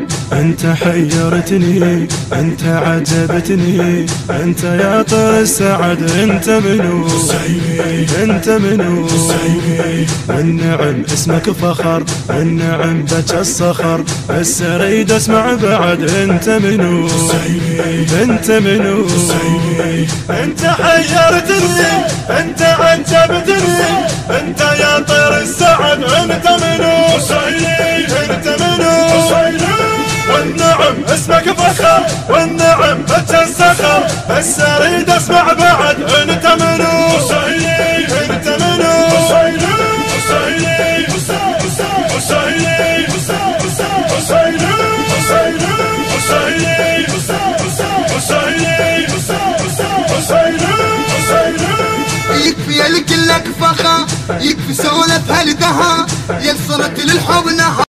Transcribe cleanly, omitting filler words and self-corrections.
انت حيرتني، انت عجبتني، انت يا طير السعد، انت منو؟ انت منو؟ والنعم اسمك فخر، النعم بك الصخر، بس اريد اسمع بعد انت منو؟ انت منو؟ انت حيرتني، انت عجبتني، انت يا طير السعد، انت منو؟ انت منو؟ والنعم اسمك فخر، والنعم بك الصخر، بس اريد اسمع بعد انت منو؟ انت منو؟ يكفي لك فخر، يكفي سولف هالدها، يا صرت للحب نهار.